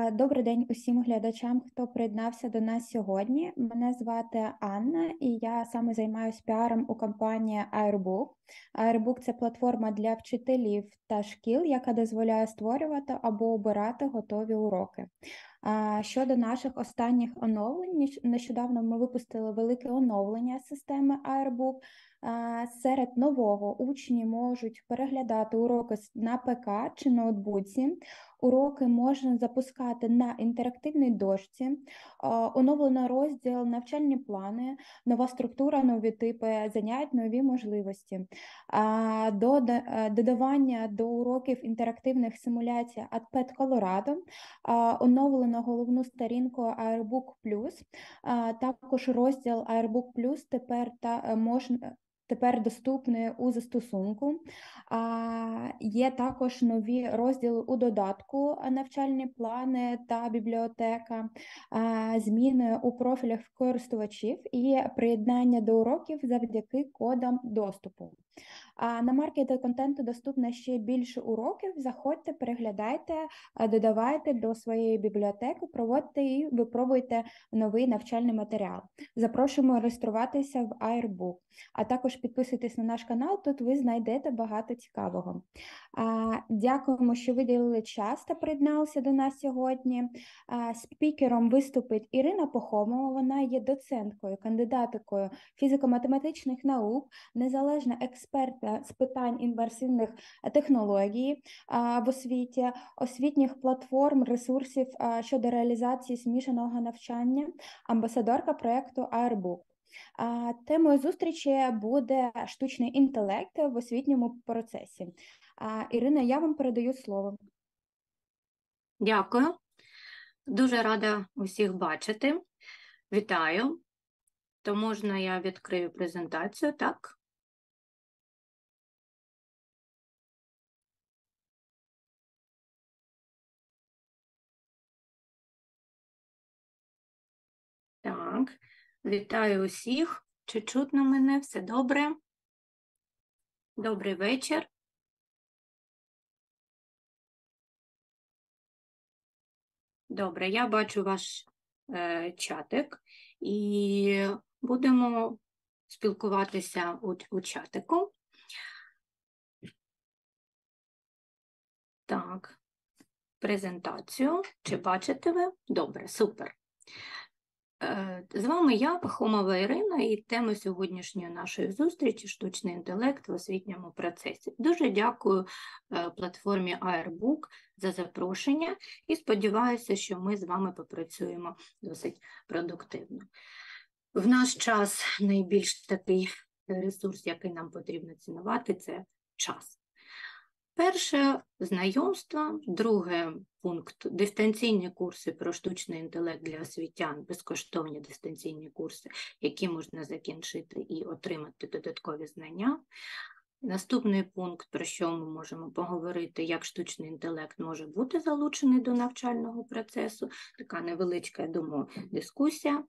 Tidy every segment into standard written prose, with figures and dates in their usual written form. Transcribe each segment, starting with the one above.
Добрий день усім глядачам, хто приєднався до нас сьогодні. Мене звати Анна, і я саме займаюся піаром у компанії Airbook. Airbook – це платформа для вчителів та шкіл, яка дозволяє створювати або обирати готові уроки. Щодо наших останніх оновлень, нещодавно ми випустили велике оновлення системи Airbook. Серед нового учні можуть переглядати уроки на ПК чи ноутбуці. Уроки можна запускати на інтерактивній дошці, оновлено розділ навчальні плани, нова структура, нові типи занять, нові можливості. Додавання до уроків інтерактивних симуляцій Adpad Colorado, оновлено головну сторінку Airbook Plus, також розділ Airbook Plus тепер доступний у застосунку. Є також нові розділи у додатку, навчальні плани та бібліотека, зміни у профілях користувачів і приєднання до уроків завдяки кодам доступу. На маркеті контенту доступно ще більше уроків. Заходьте, переглядайте, додавайте до своєї бібліотеки, проводьте і випробуйте новий навчальний матеріал. Запрошуємо реєструватися в Airbook, а також підписуйтесь на наш канал, тут ви знайдете багато цікавого. Дякуємо, що виділили час та приєдналися до нас сьогодні. Спікером виступить Ірина Похомова, вона є доценткою, кандидаткою фізико-математичних наук, незалежна експертка з питань інверсивних технологій в освіті, освітніх платформ, ресурсів щодо реалізації змішаного навчання, амбасадорка проєкту Airbook. Темою зустрічі буде штучний інтелект в освітньому процесі. Ірина, я вам передаю слово. Дякую. Дуже рада усіх бачити. Вітаю. То можна я відкрию презентацію, так? Так, вітаю усіх. Чи чутно мене? Все добре? Добрий вечір. Добре, я бачу ваш чатик і будемо спілкуватися у чатику. Так, презентацію. Чи бачите ви? Добре, супер. З вами я, Пахомова Ірина, і тема сьогоднішньої нашої зустрічі – штучний інтелект в освітньому процесі. Дуже дякую платформі Airbook за запрошення і сподіваюся, що ми з вами попрацюємо досить продуктивно. В наш час найбільш такий ресурс, який нам потрібно цінувати – це час. Перше – знайомство, друге – пункт – дистанційні курси про штучний інтелект для освітян, безкоштовні дистанційні курси, які можна закінчити і отримати додаткові знання. Наступний пункт, про що ми можемо поговорити, як штучний інтелект може бути залучений до навчального процесу, така невеличка, я думаю, дискусія.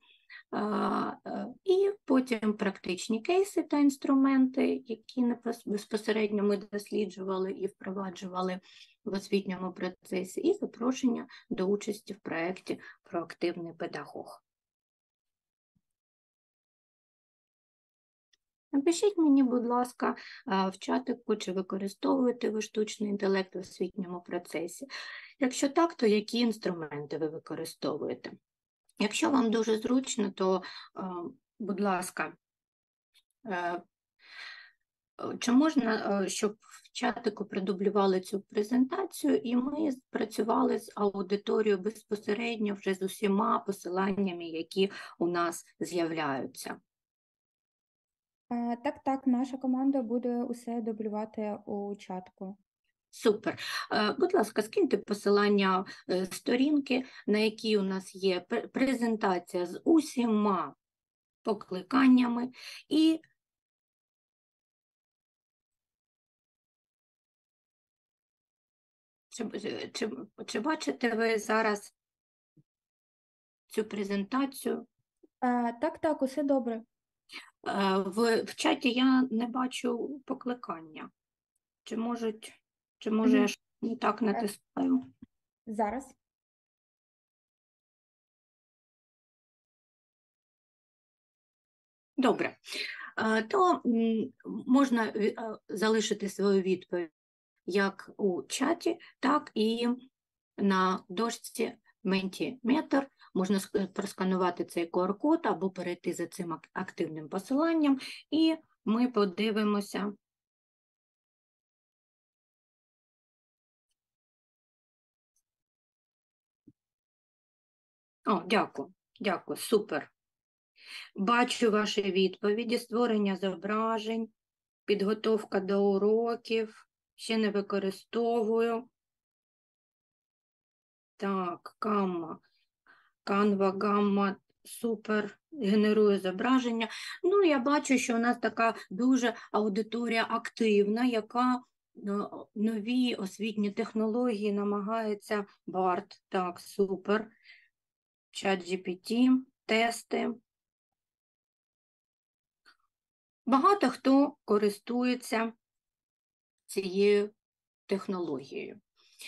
І потім практичні кейси та інструменти, які безпосередньо ми досліджували і впроваджували в освітньому процесі, і запрошення до участі в проєкті «Проактивний педагог». Напишіть мені, будь ласка, в чатику, чи використовуєте ви штучний інтелект в освітньому процесі. Якщо так, то які інструменти ви використовуєте? Якщо вам дуже зручно, то, будь ласка, чи можна, щоб в чатику продублювали цю презентацію, і ми працювали з аудиторією безпосередньо вже з усіма посиланнями, які у нас з'являються? Так, наша команда буде усе дублювати у чатку. Супер. Будь ласка, скиньте посилання сторінки, на якій у нас є презентація з усіма покликаннями. І чи бачите ви зараз цю презентацію? Так, усе добре. В чаті я не бачу покликання. Чи може я не так натискаю? Зараз. Добре. То можна залишити свою відповідь як у чаті, так і на дошці Mentimeter. Можна просканувати цей QR-код або перейти за цим активним посиланням, і ми подивимося. О, дякую, супер. Бачу ваші відповіді: створення зображень, підготовка до уроків, ще не використовую. Так, Canva, Gamma, супер, генерує зображення. Ну, я бачу, що у нас така дуже аудиторія активна, яка нові освітні технології намагається. BART, так, супер. ChatGPT, тести. Багато хто користується цією технологією.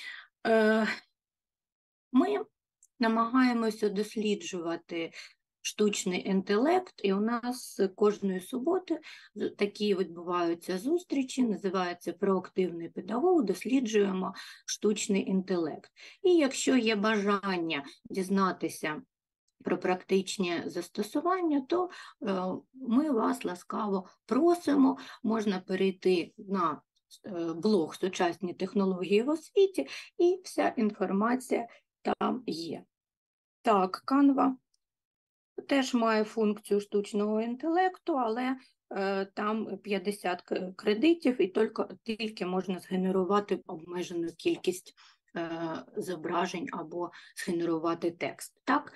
Ми намагаємося досліджувати штучний інтелект, і у нас кожної суботи такі відбуваються зустрічі, називається «Проактивний педагог», досліджуємо штучний інтелект. І якщо є бажання дізнатися про практичні застосування, то ми вас ласкаво просимо, можна перейти на блог «Сучасні технології в освіті», і вся інформація там є. Так, Canva теж має функцію штучного інтелекту, але там 50 кредитів, і тільки можна згенерувати обмежену кількість зображень або згенерувати текст. Так?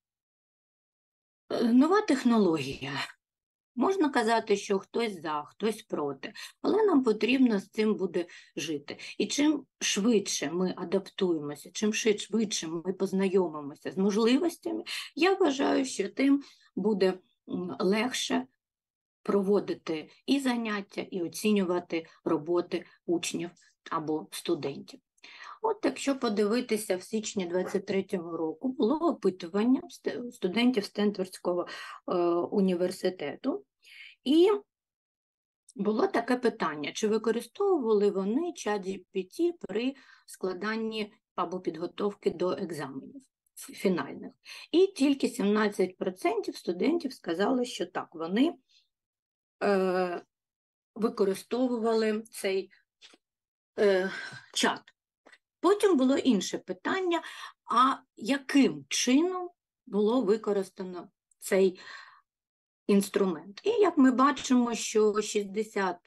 Нова технологія. Можна казати, що хтось за, хтось проти, але нам потрібно з цим буде жити. І чим швидше ми адаптуємося, чим швидше ми познайомимося з можливостями, я вважаю, що тим буде легше проводити і заняття, і оцінювати роботи учнів або студентів. От якщо подивитися, в січні 23-го року було опитування студентів Стенфордського університету, і було таке питання, чи використовували вони ChatGPT при складанні або підготовки до екзаменів фінальних. І тільки 17% студентів сказали, що так, вони використовували цей чат. Потім було інше питання, а яким чином було використано цей інструмент. І як ми бачимо, що 60%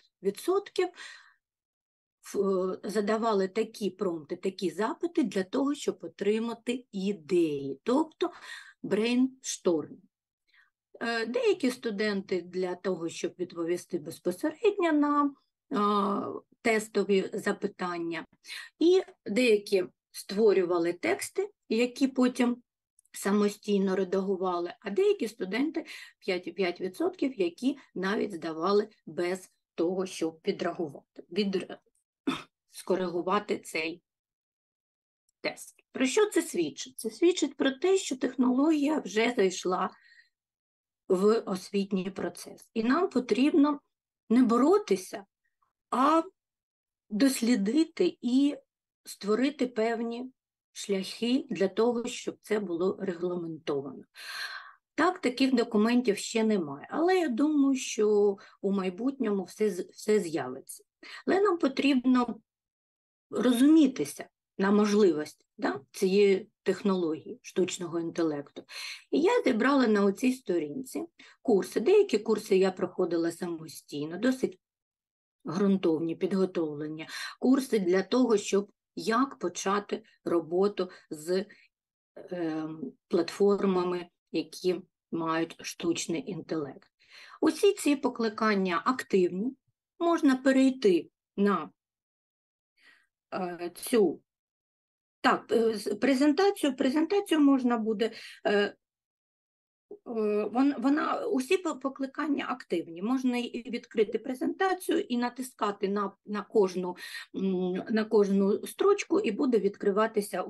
задавали такі промпти, такі запити для того, щоб отримати ідеї, тобто брейнштормінг. Деякі студенти для того, щоб відповісти безпосередньо на тестові запитання, і деякі створювали тексти, які потім самостійно редагували, а деякі студенти, 5,5%, які навіть здавали без того, щоб скоригувати цей тест. Про що це свідчить? Це свідчить про те, що технологія вже зайшла в освітній процес. І нам потрібно не боротися, а дослідити і створити певні шляхи для того, щоб це було регламентовано. Так, таких документів ще немає, але я думаю, що у майбутньому все з'явиться. Але нам потрібно розумітися на можливості цієї технології штучного інтелекту. І я зібрала на оцій сторінці курси. Деякі курси я проходила самостійно, досить ґрунтовні, підготовлені. Курси для того, щоб як почати роботу з платформами, які мають штучний інтелект. Усі ці покликання активні. Можна перейти на цю презентацію можна буде, усі покликання активні. Можна і відкрити презентацію і натискати на кожну строчку, і буде відкриватися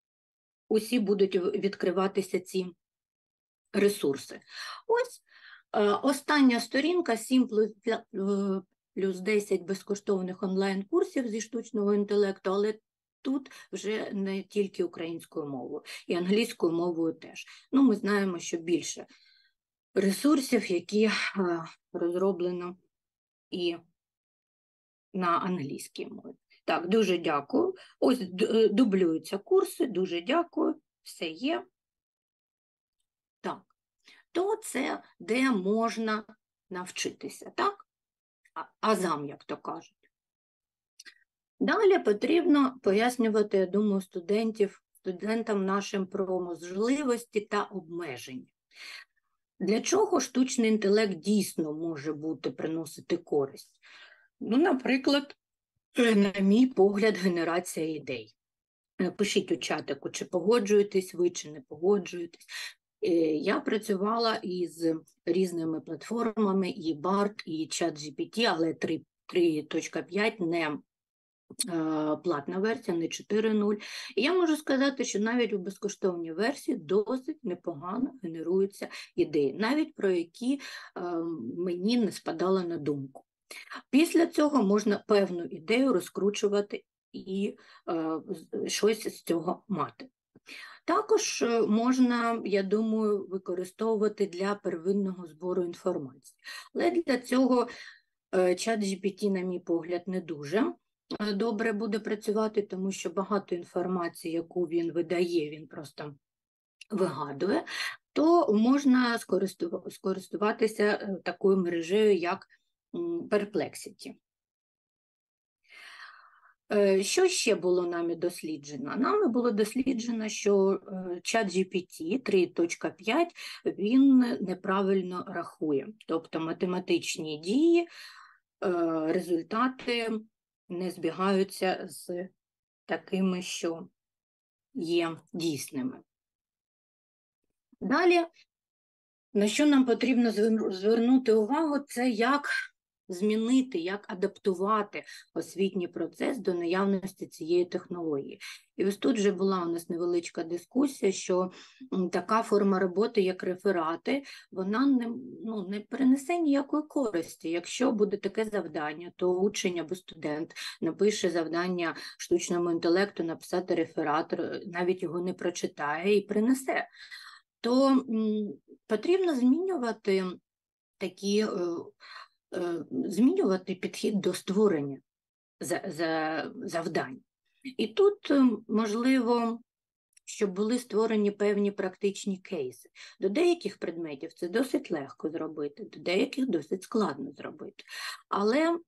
усі будуть відкриватися ці ресурси. Ось Остання сторінка 7 плюс 10 безкоштовних онлайн-курсів зі штучного інтелекту, але тут вже не тільки українською мовою, і англійською мовою теж. Ну, ми знаємо, що більше ресурсів, які розроблено і на англійській мові. Так, дуже дякую. Ось дублюються курси, дуже дякую, все є. Так, то це де можна навчитися, так? Азам, як то кажуть. Далі потрібно пояснювати, я думаю, студентам нашим про можливості та обмеження. Для чого штучний інтелект дійсно може приносити користь? Ну, наприклад, на мій погляд, генерація ідей. Пишіть у чатику, чи погоджуєтесь ви, чи не погоджуєтесь. Я працювала із різними платформами, і BART, і ChatGPT, але 3.5 не платна версія, не 4.0. І я можу сказати, що навіть у безкоштовній версії досить непогано генеруються ідеї, навіть про які мені не спадало на думку. Після цього можна певну ідею розкручувати і щось з цього мати. Також можна, я думаю, використовувати для первинного збору інформації. Але для цього ChatGPT, на мій погляд, не дуже добре буде працювати, тому що багато інформації, яку він видає, він просто вигадує, то можна скористуватися такою мережею, як Perplexity. Що ще було нами досліджено? Нами було досліджено, що ChatGPT 3.5 він неправильно рахує. Тобто математичні дії, результати не збігаються з такими, що є дійсними. Далі, на що нам потрібно звернути увагу, це як змінити, як адаптувати освітній процес до наявності цієї технології. І ось тут вже була у нас невеличка дискусія, що така форма роботи, як реферати, вона не принесе ніякої користі. Якщо буде таке завдання, то учень або студент напише завдання штучному інтелекту написати реферат, навіть його не прочитає і принесе. То потрібно змінювати підхід до створення завдань. І тут, можливо, щоб були створені певні практичні кейси. До деяких предметів це досить легко зробити, до деяких досить складно зробити. Але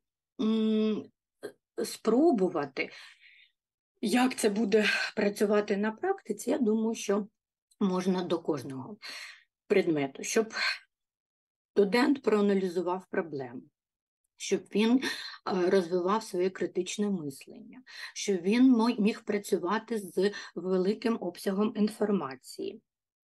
спробувати, як це буде працювати на практиці, я думаю, що можна до кожного предмету, щоб студент проаналізував проблему, щоб він розвивав своє критичне мислення, щоб він міг працювати з великим обсягом інформації.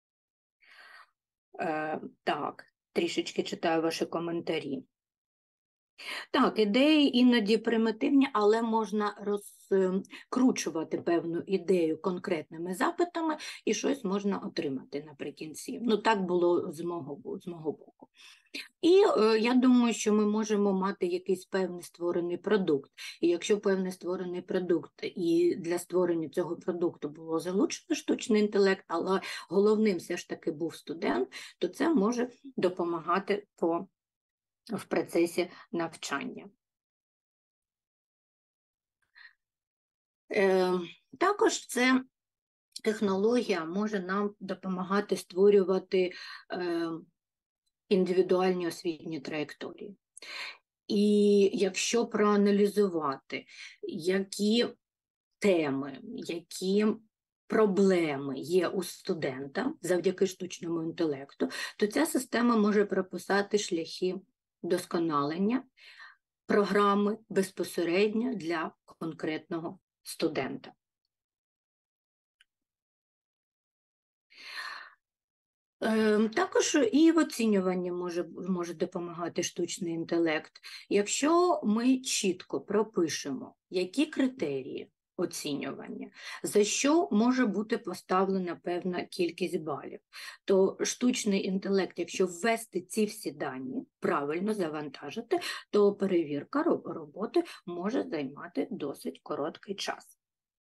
Так, трішечки читаю ваші коментарі. Так, ідеї іноді примітивні, але можна розкручувати певну ідею конкретними запитами і щось можна отримати наприкінці. Ну, так було з мого боку. І я думаю, що ми можемо мати якийсь певний створений продукт. І якщо певний створений продукт, і для створення цього продукту було залучено штучний інтелект, але головним все ж таки був студент, то це може допомагати в процесі навчання. Також ця технологія може нам допомагати створювати індивідуальні освітні траєкторії. І якщо проаналізувати, які теми, які проблеми є у студента завдяки штучному інтелекту, то ця система може прописати шляхи вдосконалення програми безпосередньо для конкретного студента. Також і в оцінюванні може допомагати штучний інтелект. Якщо ми чітко пропишемо, які критерії оцінювання, за що може бути поставлена певна кількість балів. То штучний інтелект, якщо ввести ці всі дані, правильно завантажити, то перевірка роботи може займати досить короткий час.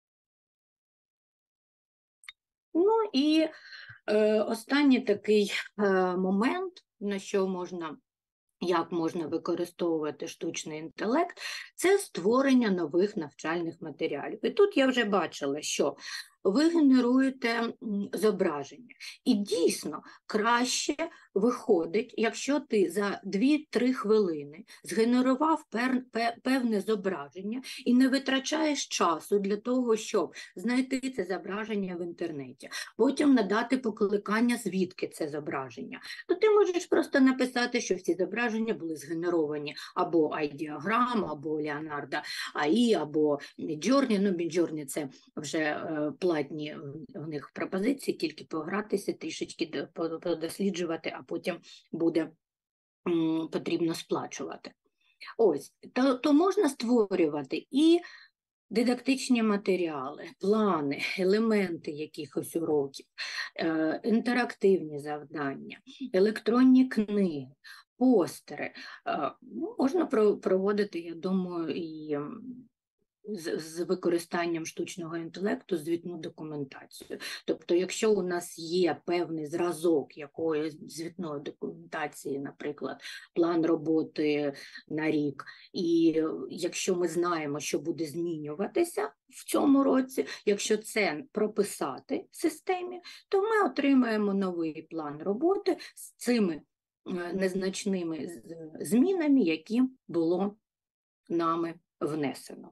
Ну і останній такий момент, на що можна, як можна використовувати штучний інтелект, це створення нових навчальних матеріалів. І тут я вже бачила, що ви генеруєте зображення. І дійсно краще виходить, якщо ти за 2-3 хвилини згенерував певне зображення і не витрачаєш часу для того, щоб знайти це зображення в інтернеті, потім надати покликання, звідки це зображення, то ти можеш просто написати, що всі зображення були згенеровані або iDiagram, або Leonardo AI, або Midjourney. Ну, Midjourney – це вже платні в них пропозиції, тільки погратися, трішечки подосліджувати, а потім буде потрібно сплачувати. Ось, то можна створювати і дидактичні матеріали, плани, елементи якихось уроків, інтерактивні завдання, електронні книги, постери. Можна проводити, я думаю, і з використанням штучного інтелекту звітну документацію. Тобто, якщо у нас є певний зразок якоїсь звітної документації, наприклад, план роботи на рік, і якщо ми знаємо, що буде змінюватися в цьому році, якщо це прописати в системі, то ми отримаємо новий план роботи з цими незначними змінами, які було нами внесено.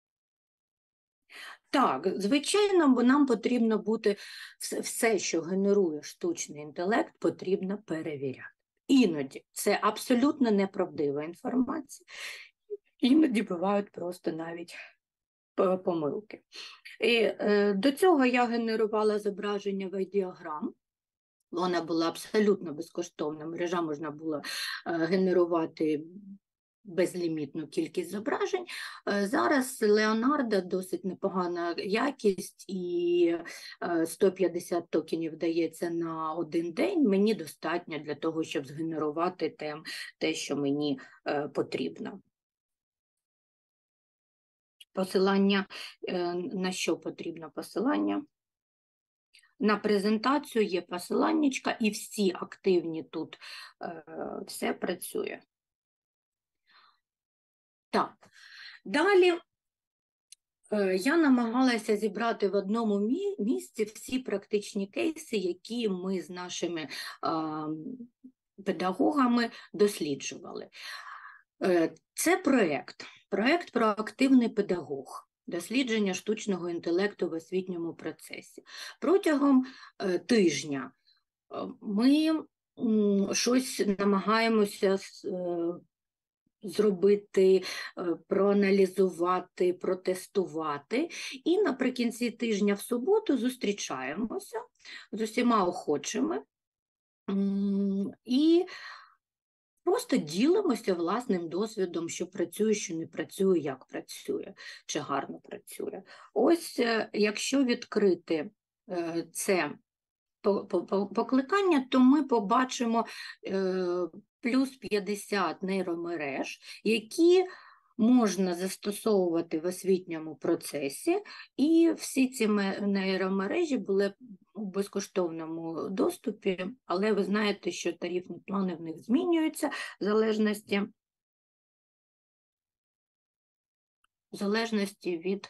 Так, звичайно, бо нам потрібно бути все, що генерує штучний інтелект, потрібно перевіряти. Іноді це абсолютно неправдива інформація, іноді бувають просто навіть помилки. І до цього я генерувала зображення в iDiagram. Вона була абсолютно безкоштовна, мережа можна було генерувати безлімітну кількість зображень. Зараз Leonardo досить непогана якість, і 150 токенів дається на один день. Мені достатньо для того, щоб згенерувати те, що мені потрібно. Посилання, на що потрібно посилання? На презентацію є посиланнячка, і всі активні тут, все працює. Так, далі я намагалася зібрати в одному місці всі практичні кейси, які ми з нашими педагогами досліджували. Це проєкт «Проактивний педагог», дослідження штучного інтелекту в освітньому процесі. Протягом тижня ми щось намагаємося зробити, проаналізувати, протестувати. І наприкінці тижня в суботу зустрічаємося з усіма охочими і просто ділимося власним досвідом, що працює, що не працює, як працює, чи гарно працює. Ось, якщо відкрити це покликання, то ми побачимо плюс 50 нейромереж, які можна застосовувати в освітньому процесі, і всі ці нейромережі були у безкоштовному доступі, але ви знаєте, що тарифні плани в них змінюються в залежності від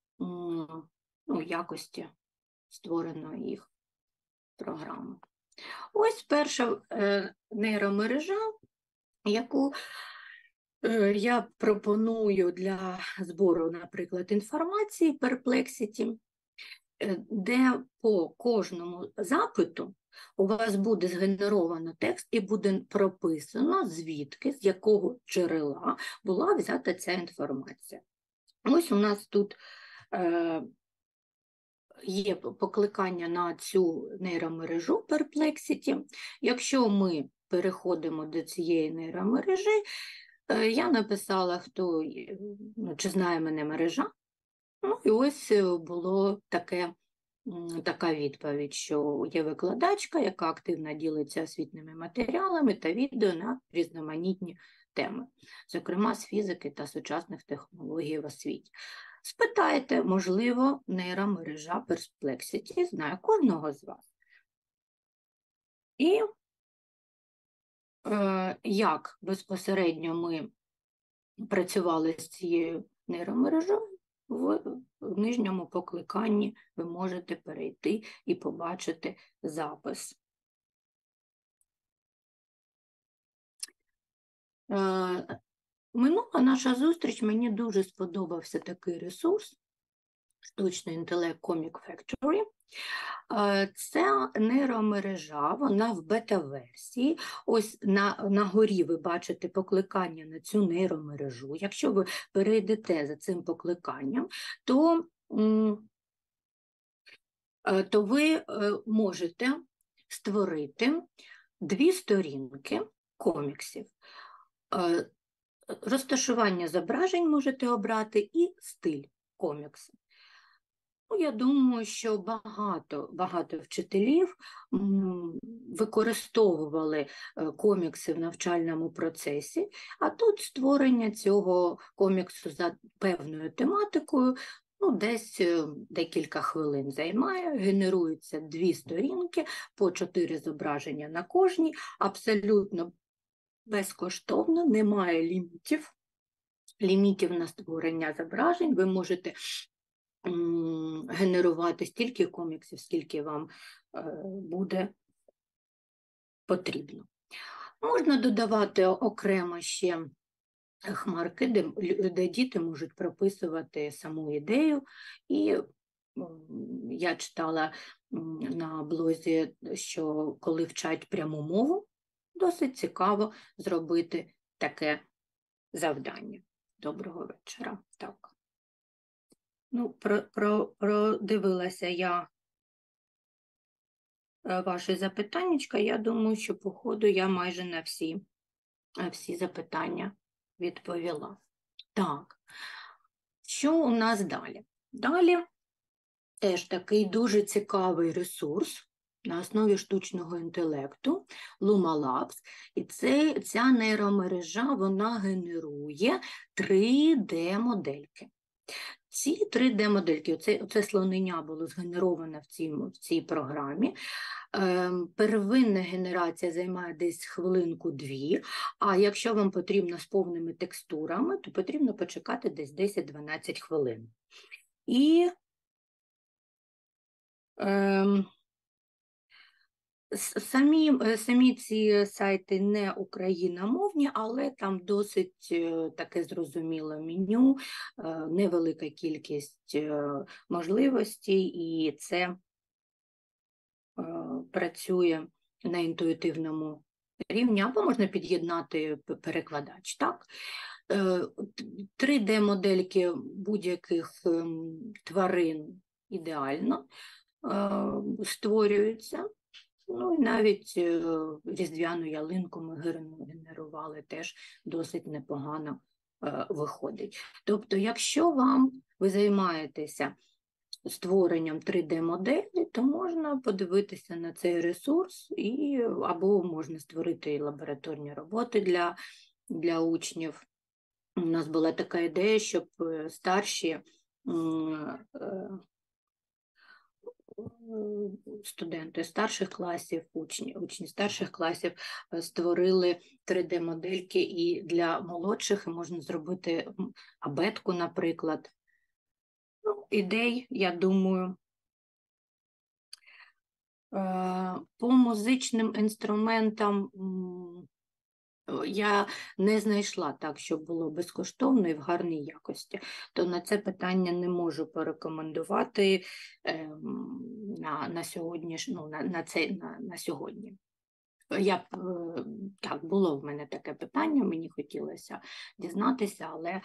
якості створеної їх програми. Ось перша нейромережа, яку я пропоную для збору, наприклад, інформації Perplexity, де по кожному запиту у вас буде згенеровано текст і буде прописано, звідки, з якого джерела була взята ця інформація. Ось у нас тут є покликання на цю нейромережу Perplexity. Якщо ми переходимо до цієї нейромережі, я написала, чи знає мене мережа, Ну і ось було така відповідь, що є викладачка, яка активно ділиться освітніми матеріалами та відео на різноманітні теми, зокрема з фізики та сучасних технологій в освіті. Спитайте, можливо, нейромережа Perplexity знає кожного з вас. І як безпосередньо ми працювали з цією нейромережою, в нижньому покликанні ви можете перейти і побачити запис. Минула наша зустріч, мені дуже сподобався такий ресурс штучний інтелект Comic Factory. Це нейромережа, вона в бета-версії. Ось на горі ви бачите покликання на цю нейромережу. Якщо ви перейдете за цим покликанням, то ви можете створити 2 сторінки коміксів. Розташування зображень можете обрати і стиль коміксу. Я думаю, що багато вчителів використовували комікси в навчальному процесі, а тут створення цього коміксу за певною тематикою десь декілька хвилин займає, генеруються 2 сторінки, по 4 зображення на кожній, абсолютно безкоштовно, немає лімітів на створення зображень, ви можете генерувати стільки коміксів, скільки вам буде потрібно. Можна додавати окремо ще хмарки, де діти можуть прописувати саму ідею. І я читала на блозі, що коли вчать пряму мову, досить цікаво зробити таке завдання. Доброго вечора. Так. Продивилася я ваші запитаннячка. Я думаю, що по ходу я майже на всі запитання відповіла. Так, що у нас далі? Далі теж такий дуже цікавий ресурс на основі штучного інтелекту Luma Labs. І ця нейромережа, вона генерує 3D-модельки. Ці 3D-модельки, оце слонення було згенеровано в цій програмі. Первинна генерація займає десь хвилинку-2, а якщо вам потрібно з повними текстурами, то потрібно почекати десь 10-12 хвилин. І самі ці сайти не україномовні, але там досить таке зрозуміле меню, невелика кількість можливостей, і це працює на інтуїтивному рівні, або можна під'єднати перекладач. Так? 3D-модельки будь-яких тварин ідеально створюються. І навіть різдвяну ялинку ми генерували, теж досить непогано виходить. Тобто, якщо ви займаєтеся створенням 3D-моделі, то можна подивитися на цей ресурс, або можна створити лабораторні роботи для учнів. У нас була така ідея, щоб старші студенти старших класів, учні старших класів створили 3D-модельки і для молодших, і можна зробити абетку, наприклад. Ідей, я думаю. По музичним інструментам я не знайшла так, щоб було безкоштовно і в гарній якості. То на це питання не можу порекомендувати на сьогодні. Так, було в мене таке питання, мені хотілося дізнатися, але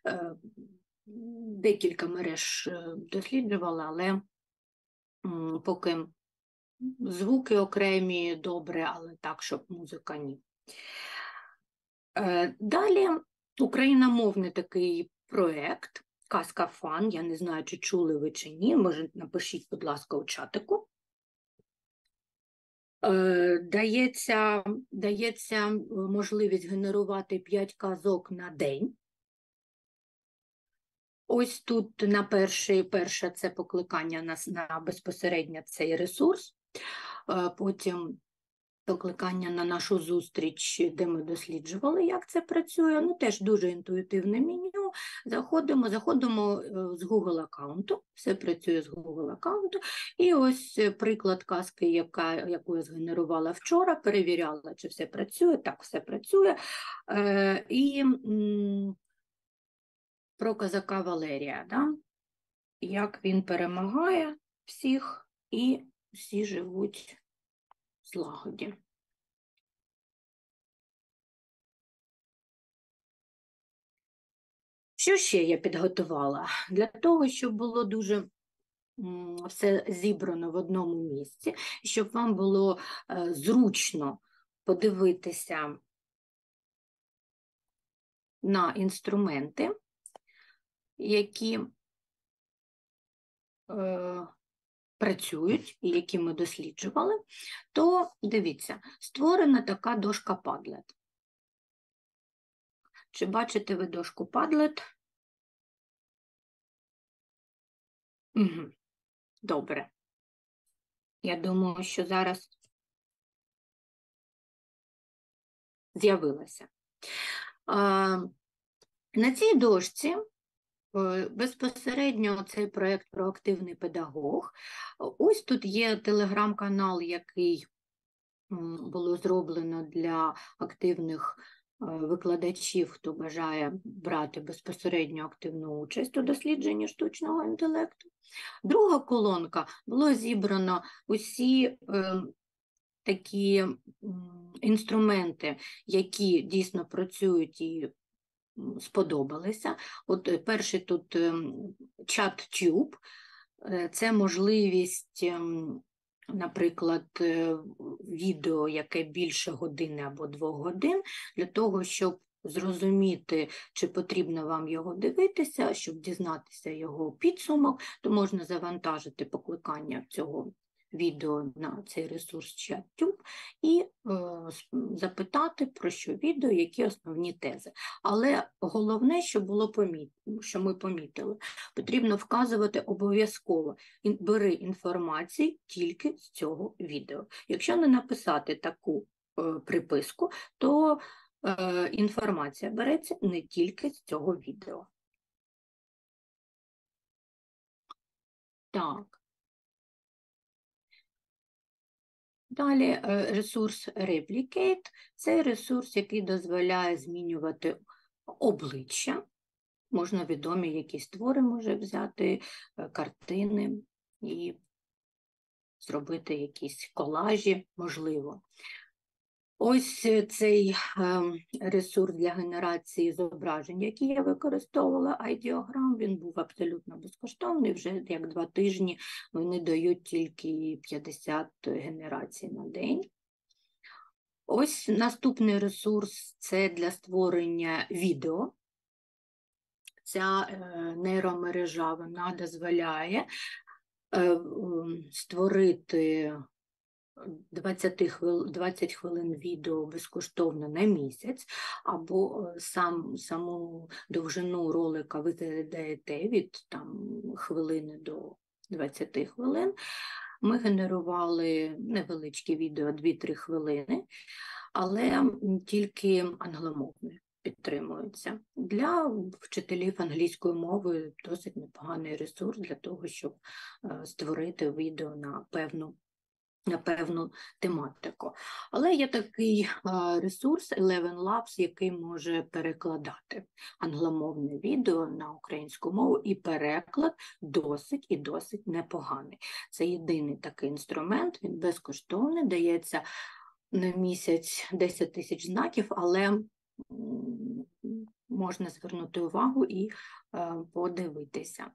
декілька мереж досліджувала, але поки звуки окремі добре, але так, щоб музика ні. Далі україномовний такий проєкт казка Фан. Я не знаю, чи чули ви чи ні. Може, напишіть, будь ласка, у чатику. Дається можливість генерувати 5 казок на день. Ось тут на перше це покликання на безпосередньо цей ресурс, потім покликання на нашу зустріч, де ми досліджували, як це працює. Ну, теж дуже інтуїтивне меню. Заходимо з Google аккаунту, все працює з Google аккаунту. І ось приклад казки, яку я згенерувала вчора, перевіряла, чи все працює. Так, все працює. І про козака Валерія, да? Як він перемагає всіх, і всі живуть в злагоді. Що ще я підготувала? Для того, щоб було дуже все зібрано в одному місці, щоб вам було зручно подивитися на інструменти, які працюють і які ми досліджували, то дивіться, створена така дошка Padlet. Чи бачите ви дошку Padlet? Угу. Добре. Я думаю, що зараз з'явилася. На цій дошці безпосередньо цей проєкт «Проактивний педагог». Ось тут є телеграм-канал, який було зроблено для активних викладачів, хто бажає брати безпосередньо активну участь у дослідженні штучного інтелекту. Друга колонка, було зібрано усі такі інструменти, які дійсно працюють і сподобалися. От перший тут ChatTube, це можливість, наприклад, відео, яке більше години або 2 годин, для того, щоб зрозуміти, чи потрібно вам його дивитися, щоб дізнатися його підсумок, то можна завантажити покликання цього відео на цей ресурс ChatTube і запитати, про що відео, які основні тези. Але головне, що ми помітили, потрібно вказувати обов'язково, бери інформацію тільки з цього відео. Якщо не написати таку приписку, то інформація береться не тільки з цього відео. Так. Далі ресурс Replicate – це ресурс, який дозволяє змінювати обличчя. Можна відомі якісь твори може взяти, картини і зробити якісь колажі, можливо. Ось цей ресурс для генерації зображень, який я використовувала, Ideogram, він був абсолютно безкоштовний, вже як 2 тижні вони дають тільки 50 генерацій на день. Ось наступний ресурс – це для створення відео. Ця нейромережа, вона дозволяє створити 20 хвилин відео безкоштовно на місяць, або саму довжину ролика ви задаєте від хвилини до 20 хвилин. Ми генерували невеличкі відео 2-3 хвилини, але тільки англомовне підтримується. Для вчителів англійської мови досить непоганий ресурс для того, щоб створити відео на певну тематику. Але є такий ресурс ElevenLabs, який може перекладати англомовне відео на українську мову, і переклад досить непоганий. Це єдиний такий інструмент, він безкоштовний, дається на місяць 10 тисяч знаків, але можна звернути увагу і подивитися.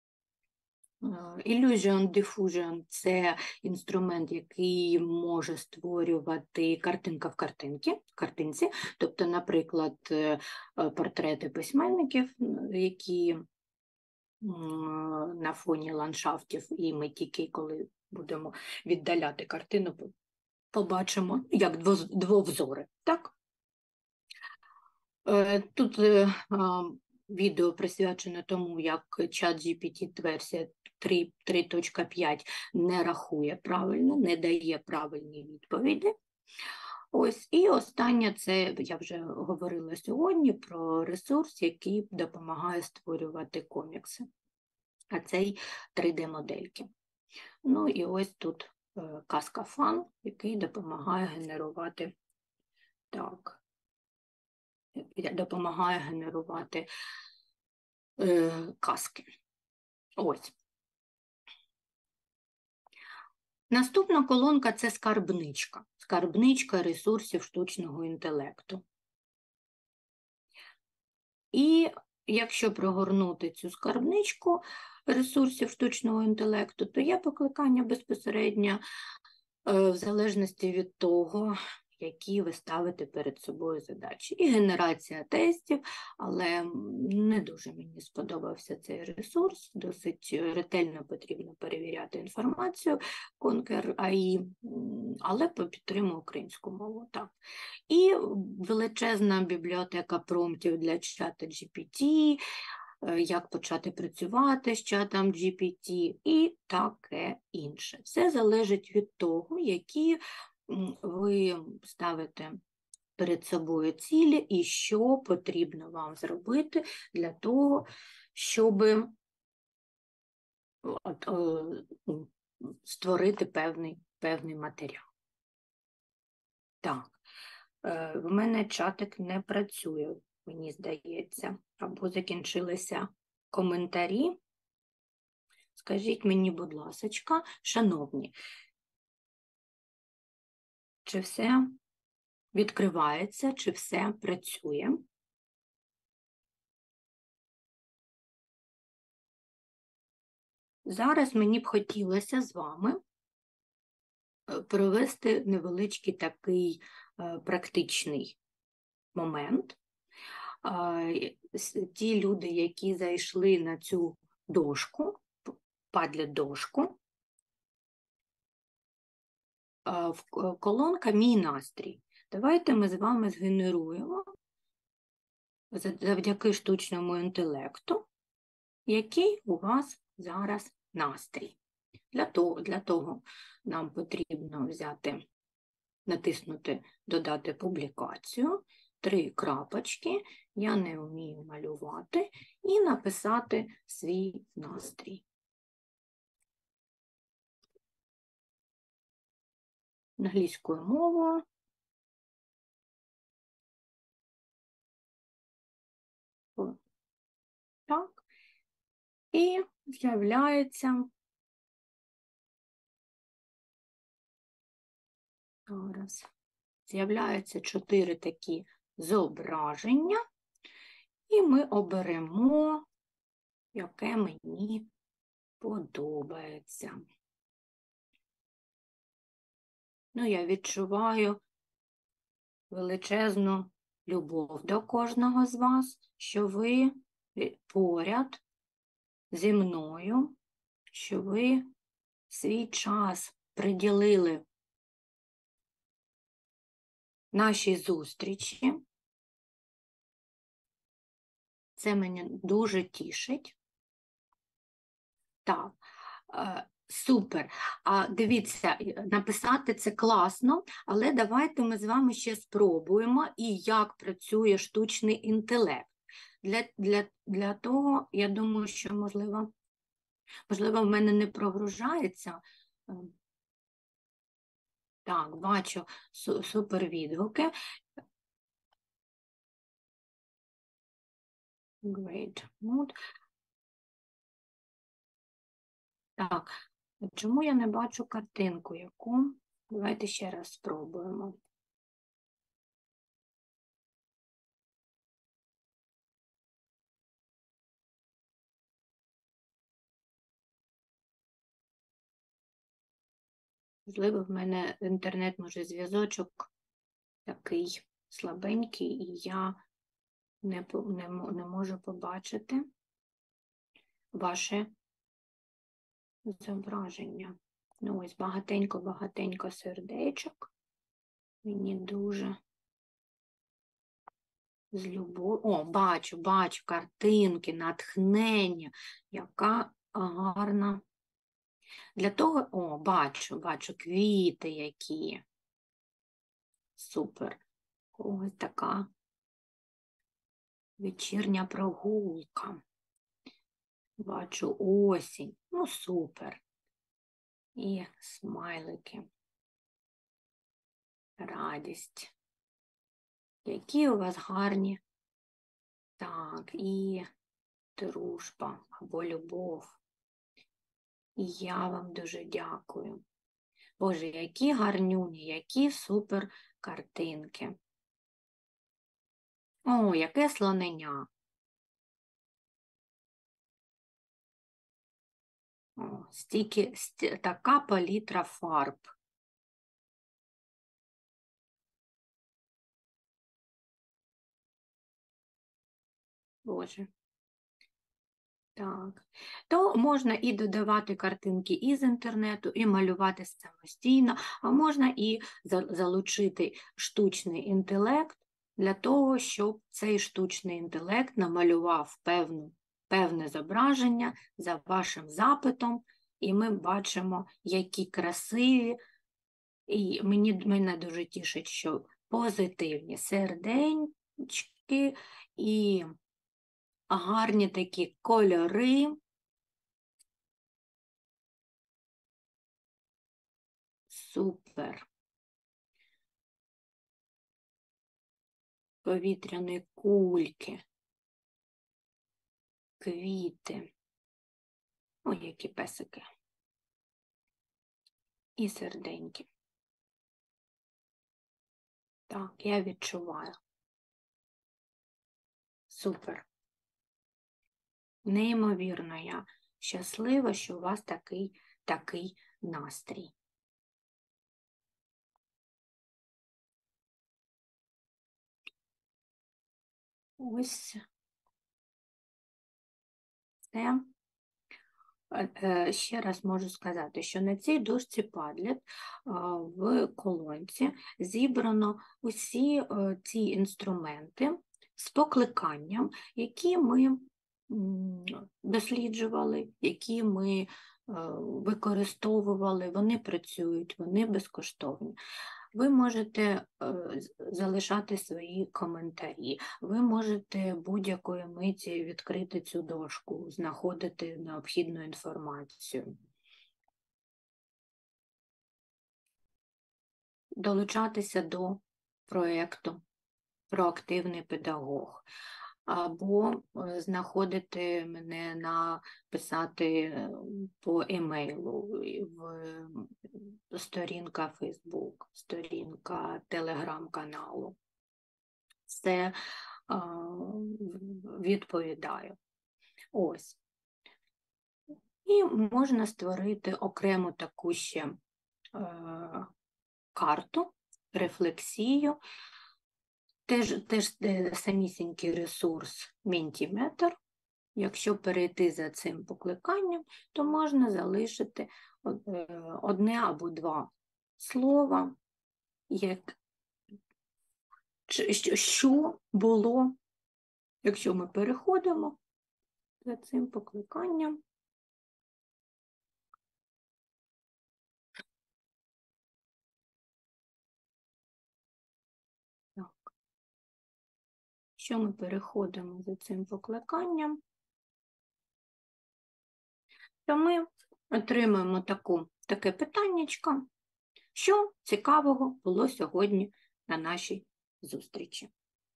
Illusion Diffusion – це інструмент, який може створювати картинка в картинці, тобто, наприклад, портрети письменників, які на фоні ландшафтів, і ми тільки коли будемо віддаляти картину, побачимо як двовзори. Так? Тут відео присвячено тому, як ChatGPT версія 3.5 не рахує правильно, не дає правильні відповіді. Ось, і останнє, це я вже говорила сьогодні про ресурс, який допомагає створювати комікси. А цей 3D-модельки. Ну і ось тут Казка.фан, який допомагає генерувати, казки. Ось. Наступна колонка – це скарбничка. Скарбничка ресурсів штучного інтелекту. І якщо прогорнути цю скарбничку ресурсів штучного інтелекту, то є покликання безпосередньо в залежності від того, які ви ставите перед собою задачі. І генерація тестів, але не дуже мені сподобався цей ресурс, досить ретельно потрібно перевіряти інформацію, Conquer AI, але підтримую українську мову. Так. І величезна бібліотека промптів для чата GPT, як почати працювати з чатом GPT і таке інше. Все залежить від того, які ви ставите перед собою цілі і що потрібно вам зробити для того, щоб створити певний матеріал. Так, в мене чатик не працює, мені здається, або закінчилися коментарі. Скажіть мені, будь ласочка, шановні, чи все відкривається, чи все працює? Зараз мені б хотілося з вами провести невеличкий такий практичний момент. Ті люди, які зайшли на цю дошку, падлет-дошку, колонка «Мій настрій». Давайте ми з вами згенеруємо завдяки штучному інтелекту, який у вас зараз настрій. Для того нам потрібно натиснути «Додати публікацію», 3 крапочки, я не вмію малювати, і написати свій настрій. Англійською мовою. Так. І з'являються 4 такі зображення, і ми оберемо, яке мені подобається. Ну, я відчуваю величезну любов до кожного з вас, що ви поряд зі мною, що ви свій час приділили нашій зустрічі. Це мене дуже тішить. Так, супер. Дивіться, написати це класно, але давайте ми з вами ще спробуємо, і як працює штучний інтелект. Для того, я думаю, що, можливо, в мене не прогружається. Так, бачу супер відгуки. Great mood. Так, чому я не бачу картинку яку? Давайте ще раз спробуємо. Можливо, в мене інтернет, може, зв'язочок такий слабенький, і я не можу побачити. ваше зображення. Ну, ось багатенько сердечок. Мені дуже з любов'ю. О, бачу картинки, натхнення. Яка гарна. Для того, бачу квіти які. Супер. Ось така вечірня прогулка. Бачу осінь. Ну, супер. І смайлики. Радість. Які у вас гарні. Так, і дружба або любов. І я вам дуже дякую. Боже, які гарнюні, які супер картинки. О, яке слонення. О, така палітра фарб. Боже. Так. То можна і додавати картинки із інтернету, і малювати самостійно, а можна і залучити штучний інтелект для того, щоб цей штучний інтелект намалював певне зображення за вашим запитом, і ми бачимо, які красиві, і мене дуже тішить, що позитивні серденьки і гарні такі кольори. Супер. Повітряні кульки. Квіти. Ой, які песики. І серденьки. Так, я відчуваю. Супер. Неймовірно, я щаслива, що у вас такий настрій. Ось це. Ще раз можу сказати, що на цій дошці Padlet в колонці зібрано усі ці інструменти з покликанням, які ми досліджували, які ми використовували, вони працюють, вони безкоштовні. Ви можете залишати свої коментарі, ви можете будь-якої миті відкрити цю дошку, знаходити необхідну інформацію. Долучатися до проєкту «Проактивний педагог» або знаходити мене, писати по емейлу, сторінка Facebook, сторінка телеграм-каналу. Все відповідаю. Ось. І можна створити окрему таку ще карту, рефлексію, теж самісінький ресурс Mentimeter. Якщо перейти за цим покликанням, то можна залишити одне або два слова, що було, якщо ми переходимо за цим покликанням. Що ми переходимо за цим покликанням, то ми отримаємо таке питаннячко, що цікавого було сьогодні на нашій зустрічі.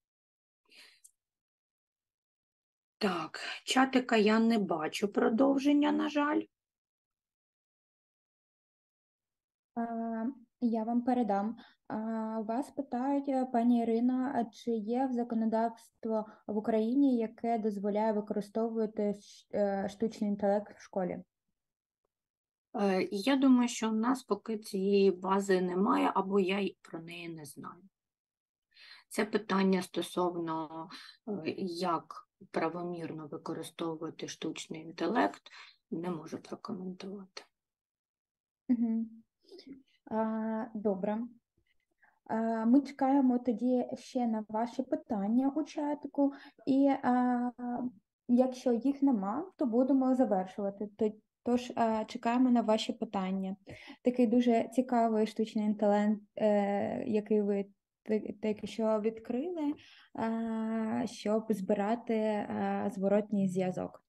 Так, чатика я не бачу продовження, на жаль. Я вам передам. Вас питають, пані Ірино, чи є законодавство в Україні, яке дозволяє використовувати штучний інтелект в школі? Я думаю, що в нас поки цієї бази немає, або я про неї не знаю. Це питання стосовно, як правомірно використовувати штучний інтелект, не можу прокоментувати. Добре. Ми чекаємо тоді ще на ваші питання у чатику, і якщо їх нема, то будемо завершувати. Тож чекаємо на ваші питання. Такий дуже цікавий штучний інтелект, який ви тільки що відкрили, щоб збирати зворотній зв'язок.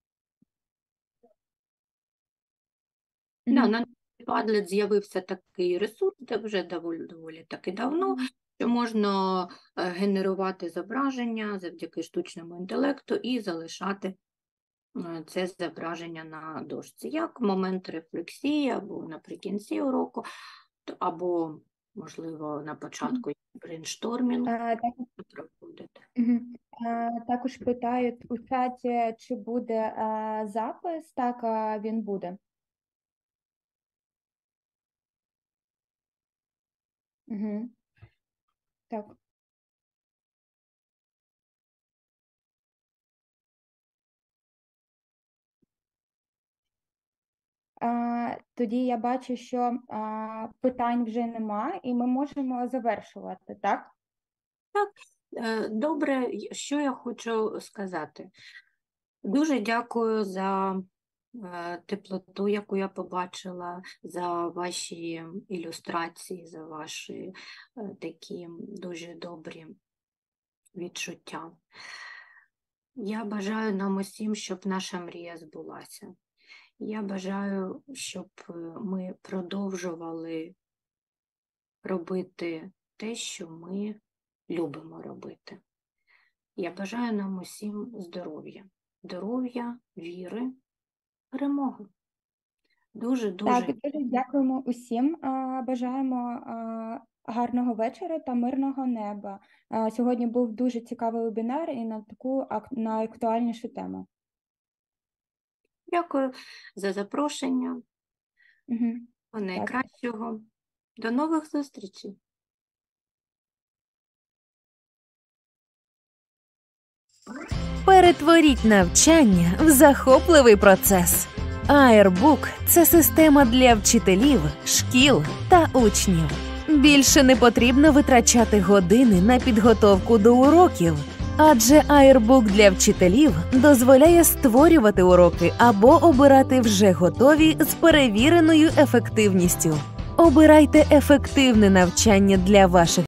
На Padlet з'явився такий ресурс, де вже доволі таки давно, що можна генерувати зображення завдяки штучному інтелекту і залишати це зображення на дошці, як момент рефлексії, або наприкінці уроку, або, можливо, на початку брейнштормінгу проводити. Також питають у чаті, чи буде запис. Так, він буде. Так. Тоді я бачу, що питань вже нема, і ми можемо завершувати, так? Так, добре, що я хочу сказати. Дуже дякую за теплоту, яку я побачила, за ваші ілюстрації, за ваші такі дуже добрі відчуття. Я бажаю нам усім, щоб наша мрія збулася. Я бажаю, щоб ми продовжували робити те, що ми любимо робити. Я бажаю нам усім здоров'я. Здоров'я, віри, перемоги. Дуже-дуже. Так, дуже дякуємо усім. Бажаємо гарного вечора та мирного неба. Сьогодні був дуже цікавий вебінар і на таку найактуальнішу тему. Дякую за запрошення. Найкращого. До нових зустрічей. Перетворіть навчання в захопливий процес. Airbook – це система для вчителів, шкіл та учнів. Більше не потрібно витрачати години на підготовку до уроків, адже Airbook для вчителів дозволяє створювати уроки або обирати вже готові з перевіреною ефективністю. Обирайте ефективне навчання для ваших